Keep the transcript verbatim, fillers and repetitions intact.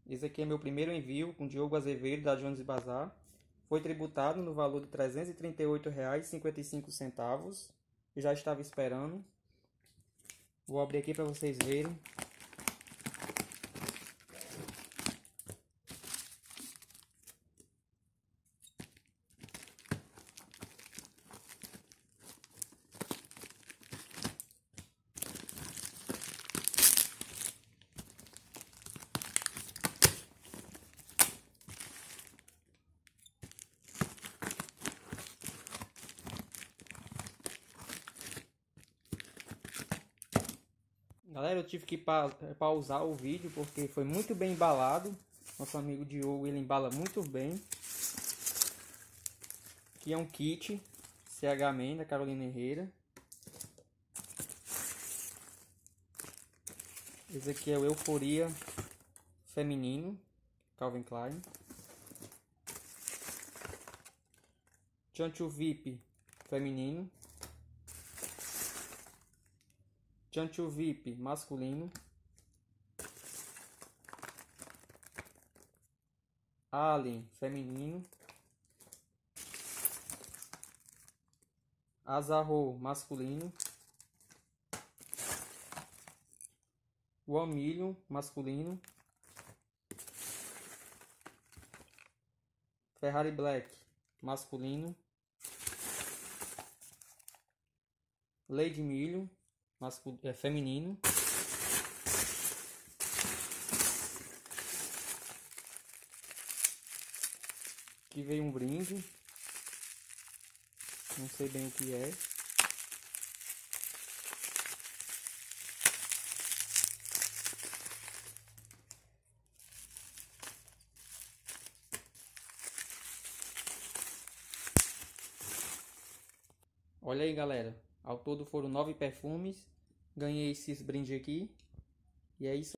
Esse aqui é meu primeiro envio com Diogo Azevedo, da Jones Bazar. Foi tributado no valor de trezentos e trinta e oito reais e cinquenta e cinco centavos. Eu já estava esperando. Vou abrir aqui para vocês verem. Galera, eu tive que pa pausar o vídeo porque foi muito bem embalado. Nosso amigo Diogo, ele embala muito bem. Aqui é um kit C H Man da Carolina Herrera. Esse aqui é o Euforia Feminino, Calvin Klein. Chanchu V I P Feminino. Chanchu V I P masculino. Alien feminino. Azarro masculino. One Million masculino. Ferrari Black masculino. Lady Million masculino, é, feminino. Aqui veio um brinde. Não sei bem o que é. Olha aí, galera. Ao todo foram nove perfumes. Ganhei esses brindes aqui. E é isso.